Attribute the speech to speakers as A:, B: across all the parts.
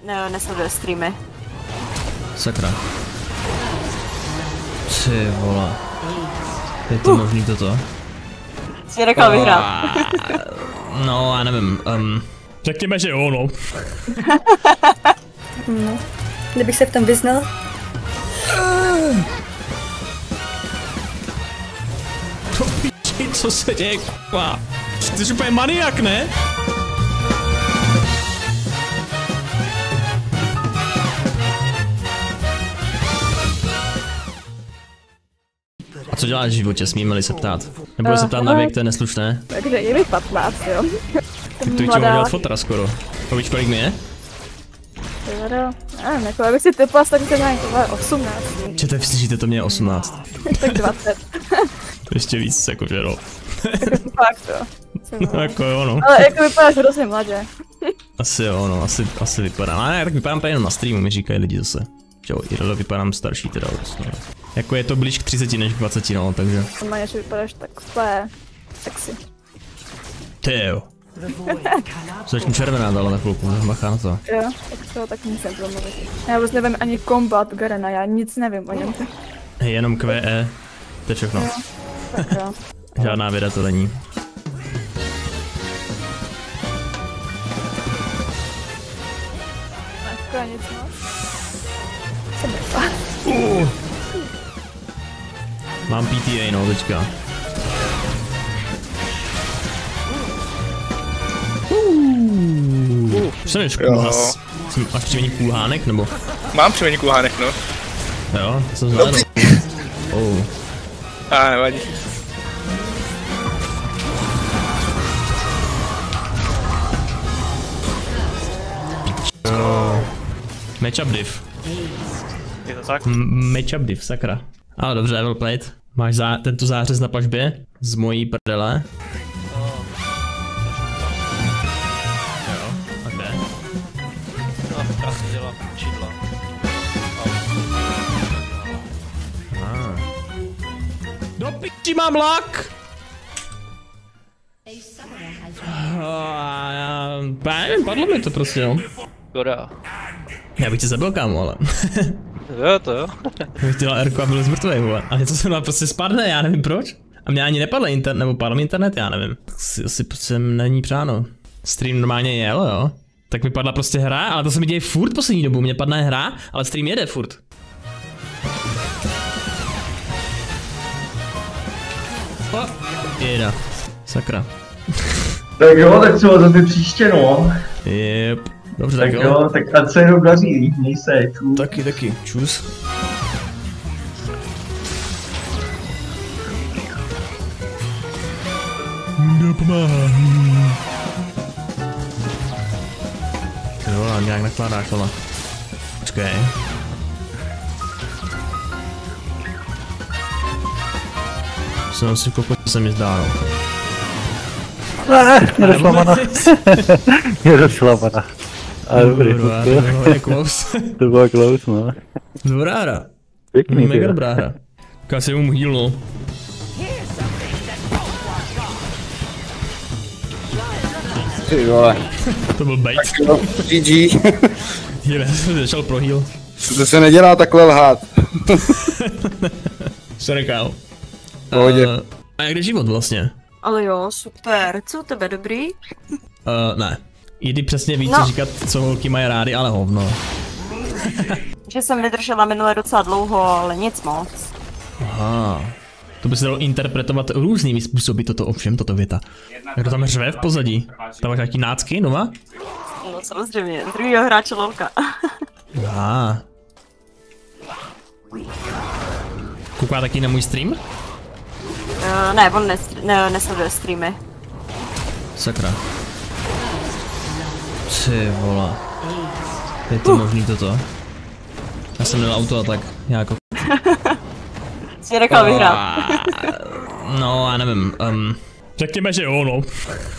A: nesleduje streamy.
B: Sakra. Ty vole. Je to možný toto?
A: Jsi nechal vyhrát.
B: No, já nevím. Řekněme, že jo, no.
C: No. Kdybych se v tom vyznal.
B: To píči, co se děje, k***a. Ty jsi úplně maniak, ne? A co děláš v životě, smíme-li se ptát? Nebudu se ptát na věk, to je neslušné.
C: Takže je mi 15, jo.
B: Tak to bych ti mohl dělat fotra skoro. A víš, kolik mi je?
C: Nevím, jako abych si typla, tak jsem nějak 18.
B: Čete, slyšíte, to mě je 18.
C: Tak 20.
B: Ještě víc, jakože no.
C: Fakt jo.
B: No jako jo, no.
C: Ale jako vypadáš hrozně mladě.
B: Asi jo, no, asi vypadám. Ale ne, tak vypadám jenom na streamu, mi říkají lidi zase. Jo, Irlo, vypadám starší teda vlastně. Jako je to blíž k 30 než k 20, no, takže.
C: Normálně, že vypadáš tak úplně sexy.
B: Ty jo. Začnu červená dala na chvilku, machá na to.
C: Jo, tak to tak musím promluvit. Já vůbec nevím ani kombat Garena, já nic nevím o něm.
B: Jenom QE, to je všechno.
C: Jo, tak jo.
B: Žádná věda to není.
C: Jako nic moc. Jsem nechla.
B: Mám PTA, no, teďka. Jsem ještě kulhas. Máš přivení kulhánek, nebo?
D: Mám přivení kulhánek, no.
B: Jo, to jsem zvládl. Oh.
D: Nevadí.
B: Matchup div.
D: Je to tak?
B: Matchup div, sakra. Ale dobře, well played. Máš tento zářez na pažbě? Z mojí prdele. Jo, ok.
D: No, krásně dělá čidla.
B: Do piči mám lak! Nevím, padlo mi to prostě, no.
D: Škoda.
B: Já bych tě zabil, kámo, ale.
D: Jo, to jo.
B: Bych dělal Rko a byl zmrtvej, vole. A něco se nám prostě spadne, já nevím proč. A mě ani nepadl internet, nebo padl mi internet, já nevím. Asi prostě není přáno. Stream normálně jel, jo. Tak mi padla prostě hra, ale to se mi děje furt poslední dobu. Mně padne hra, ale stream jede furt. O, jeda. Sakra.
E: Tak jo, tak třeba zase příště, no.
B: Jep. Dobře,
E: Tak jo, tak ať se jenom daří, měj se, čus.
B: Taky, čus. Nepomáhá. Jo, nějak nakládáš, ale. Počkej. Jsem si kokot, se mi zdá, no.
F: Nedošla mana. Nedošla mana. A dobrý, to bylo close, no.
B: Dobrá hra.
F: Pěkný,
B: mega dobrá hra. Kasi mu heal, no.
F: Ty vole.
B: To byl bait.
F: GG.
B: Hele, jsem začal pro heal.
F: To se nedělá takhle lhát.
B: Sorry, kámo.
F: Pohodě.
B: A jak jde život vlastně?
A: Ale jo, super. Co u tebe, dobrý?
B: Ne. Jidy přesně ví, co říkat, co holky mají rády, ale hovno.
A: Že jsem vydržela minule docela dlouho, ale nic moc.
B: Aha. To by se dalo interpretovat různými způsoby toto věta. Jak to tam řve v pozadí? Tam máš nějaký nácky, nova?
A: No samozřejmě, druhýho hráče lolka.
B: Aha. Kouká taky na můj stream?
A: Ne, on nesleduje streamy.
B: Sakra. Ty vole. Je to možný toto? Já jsem měl auto a tak jako.
A: Jsi nechal vyhrát.
B: No, já nevím. Řekněme, že jo, no.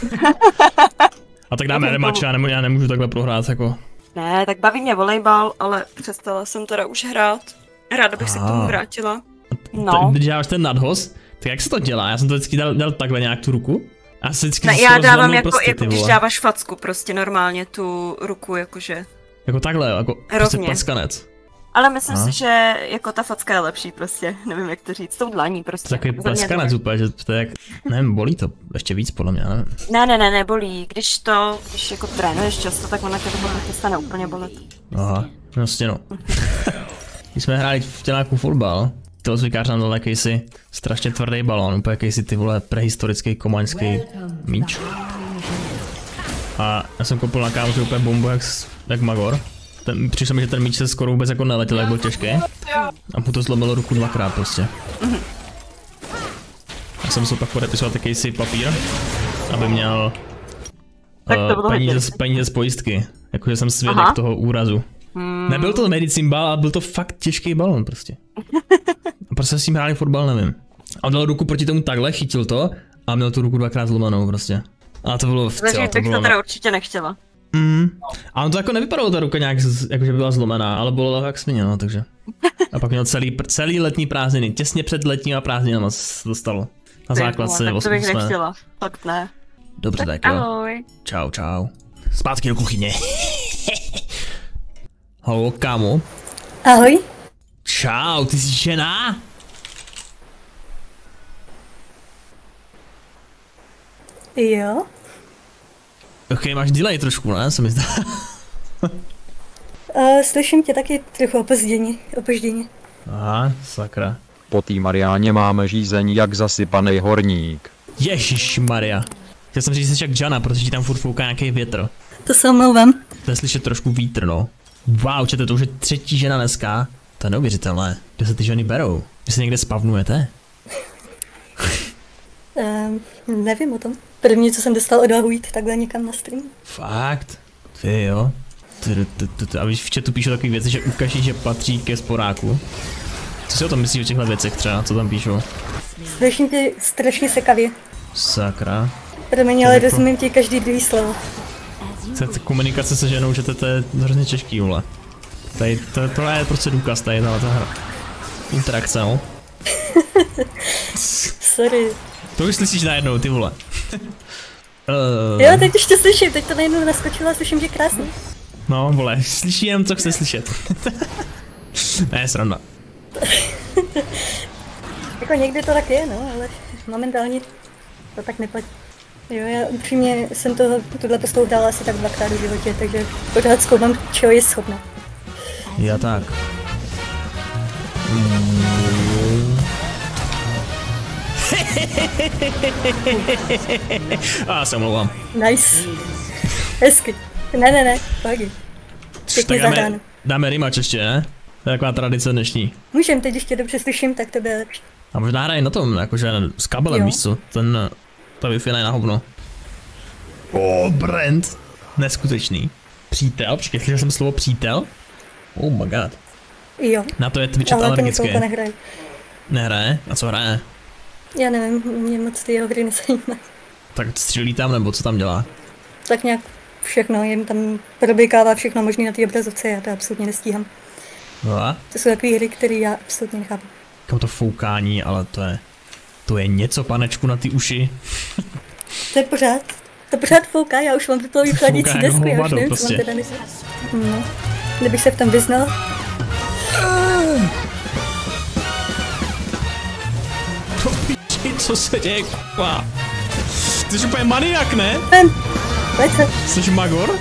B: A tak dáme rematch, já nemůžu takhle prohrát jako.
A: Ne, tak baví mě volejbal, ale přestala jsem teda už hrát. Ráda bych se k tomu vrátila. No.
B: Když děláš ten nadhoz, tak jak se to dělá? Já jsem to vždycky dal takhle nějak tu ruku.
A: Já dávám jako když dáváš facku, prostě normálně tu ruku, jakože.
B: Jako takhle, jako prostě
A: Rovně.
B: plaskanec.
A: Ale myslím si, že jako ta facka je lepší prostě, nevím jak to říct, s tou dlaní prostě.
B: Takový
A: Za mě
B: plaskanec úplně, že to je jak, nevím, bolí to ještě víc podle mě, nevím.
A: Ne, bolí. Když jako trénuješ často, tak ona tě to potom přestane úplně bolet.
B: Aha, vlastně no. Když jsme hráli v těláku fotbal, tělocvikář nám dal jakýsi strašně tvrdý balón, úplně jakýsi ty vole prehistorický komaňský míč. A já jsem koupil na kámoši úplně bombu jak magor. Přišlo mi, že ten míč se skoro vůbec jako neletěl, jak byl těžký. A mu to zlomilo ruku dvakrát prostě. Já jsem se pak podepisoval jakýsi papír, aby měl peníze z pojistky. Jakože jsem svědek toho úrazu. Nebyl to medicín bal, ale byl to fakt těžký balon prostě. A prostě s tím hráli fotbal, nevím. A on dal ruku proti tomu takhle, chytil to a měl tu ruku dvakrát zlomenou prostě. A to bylo
A: Takže bych to teda určitě nechtěla.
B: A on to jako nevypadalo ta ruka nějak, jakože by byla zlomená, ale bylo jak svině, no, takže. A pak měl celý letní prázdniny, těsně před letníma prázdninama se dostalo. Na základce
A: tak to bych nechtěla, fakt ne.
B: Dobře, tak jo.
A: Ahoj.
B: Čau. Zpátky do kuchyně. Halo, kámo.
C: Ahoj.
B: Čau, ty jsi žena?
C: Jo.
B: Ok, máš delay trošku, ne? Se mi zdá.
C: Slyším tě taky trochu opožděně.
B: Aha, sakra.
G: Po té Mariáně máme žízeň jak zasypaný horník.
B: Ježišmarja. Chtěl jsem říct, že jsi jak Jana, protože ti tam furt fouká nějaký větr.
C: To se omlouvám.
B: To je slyšet trošku vítr, no. Wow, čete, to už je třetí žena dneska. To je neuvěřitelné. Kde se ty ženy berou? Vy se někde spavnujete?
C: Nevím o tom. První, co jsem dostal odvahu jít takhle někam na stream.
B: Fakt? Ty jo. A víš, v chatu píšou takové věci, že ukaží, že patří ke sporáku. Co si o tom myslíš o těchto věcech třeba, co tam píšou?
C: Slyším tě strašně sekavě.
B: Sakra.
C: Promiň, ale rozumím ti každý druhý slovo.
B: Komunikace se ženou, že to je hrozně těžký, vole. Tady, to je prostě důkaz, tady ta hra. Interakce, no.
C: Sorry.
B: To už slyšíš najednou, ty vole.
C: Jo, teď už tě slyším, teď to najednou naskočilo a slyším tě krásně.
B: No, vole, slyší jen, co chce slyšet. Ne, sranda.
C: Jako někdy to tak je, no, ale momentálně to tak neplatí. Jo, já upřímně jsem tuhle postavu dala asi tak dvakrát v životě, takže pořád zkoumám, čeho je schopná.
B: Já tak. A se omlouvám.
C: Nice. Hezky. Ne, pohodě. Pěkně zahráno.
B: Dáme rematch ještě, ne? To je taková tradice dnešní.
C: Můžem, teď ještě dobře slyším, tak to bude lepší.
B: A možná hraje na tom, jakože s kabelem, víš co? Ta Wi-Fi je na hovno. Brand. Neskutečný. Přítel, počkej, slyšel jsem slovo přítel? Oh my god.
C: Jo.
B: Na to je Twitchet alergický.
C: Ale to nehraje.
B: Nehraje? A co hraje?
C: Já nevím, mě moc ty jeho hry nezajímají.
B: Tak střílí tam, nebo co tam dělá?
C: Tak nějak všechno, jen tam probíkává všechno možné na té obrazovce, já to absolutně nestíhám.
B: No.
C: To jsou takové hry, které já absolutně nechápu.
B: Jako to foukání, ale to je něco, panečku, na ty uši.
C: To je pořád. To pořád fouká, já už mám do toho vychladící desku, já už nevím,
B: prostě.
C: co mám teda myslet. No. Kdybych se v tom vyznal.
B: To píči, co se děje, k***a. Ty jsi úplně maniak, ne?
C: Pojď se.
B: Jsi magor?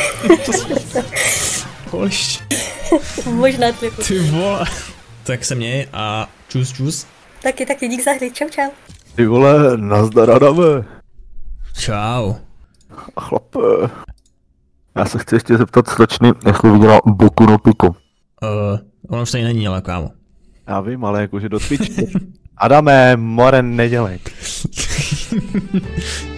B: Hoš.
C: Možná trochu.
B: Ty vole. Tak se měj a čus.
C: Taky, dík za hry, čau.
F: Ty vole, nazdar Adame.
B: Čau.
F: Chlape. Já se chci ještě zeptat slečny, jestli viděla Boku no Pico.
B: On už tady není, ale kámo.
F: Já vím, ale jakože do Twitche. Adame, more nedělej.